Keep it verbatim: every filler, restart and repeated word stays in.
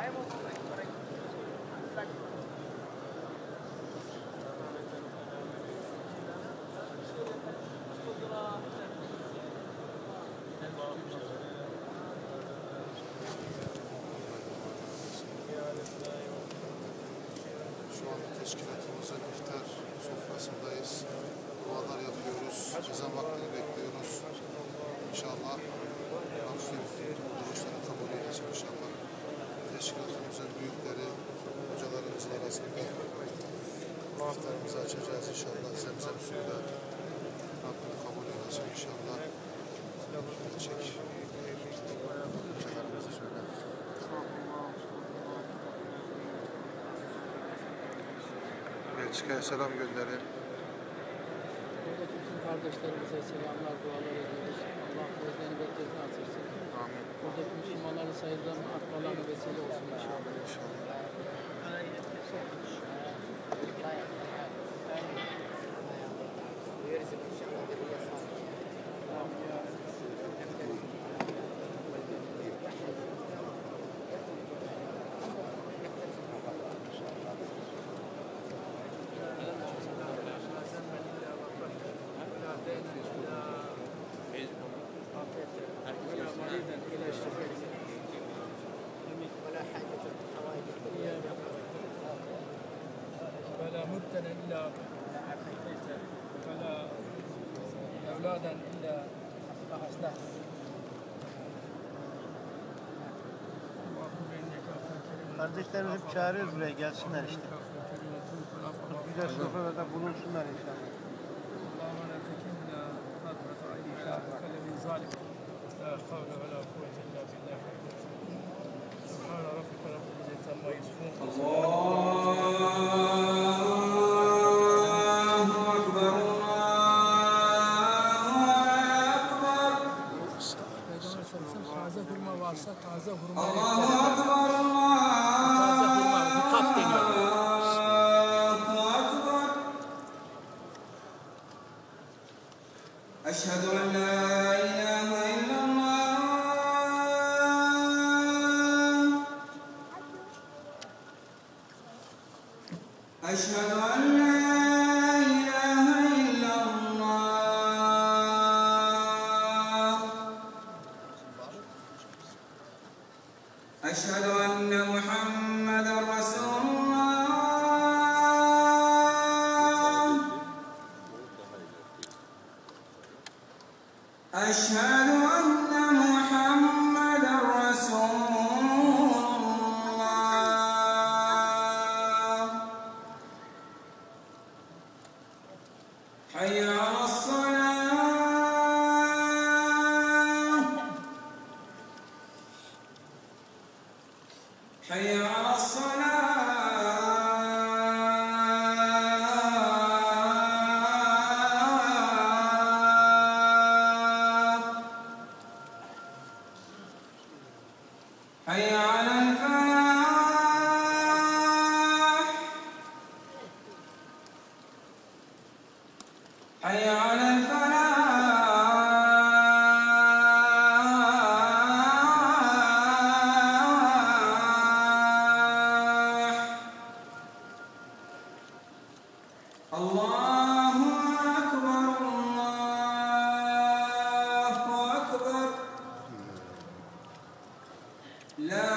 Şu anda teşkilatımızın iftar sofrasındayız. Dualar yapıyoruz. Ezan vaktini bekliyoruz. İnşallah Rabbim oruçları kabul eylesin inşallah. Teşkilatımızın büyükleri, hocalarımızın arasında iftarımızı açacağız inşallah. Zemzem suyuyla Rabbim kabul eylesin inşallah. Çek. Hocalarımızı söyle. Belçika'ya selam gönderin. Buradaki bütün kardeşlerimize selamlar, dualar ediyoruz. Allah özlerini bekletini artırsın. Amin. Buradaki Müslümanların sayılarının artmalarına vesile olsun inşallah. İnşallah. ولا مبتلا إلا ولا أولادا إلا أصلحت. Kardeşlerimizi hep çağırıyoruz buraya, gelsinler işte. Güzel sofralarda bulunsunlar inşallah. Taze hurma varsa taze hurma. Taze hurma, bu tat deniyor. أشهد أن لا إله إلا الله أشهد أن لا إله إلا الله أشهد أن محمدا رسول الله أشهد أن محمدا رسول الله حي على الصلاة حي على الصلاة حي على الفلاح حي على الفلاح الله أكبر الله أكبر لا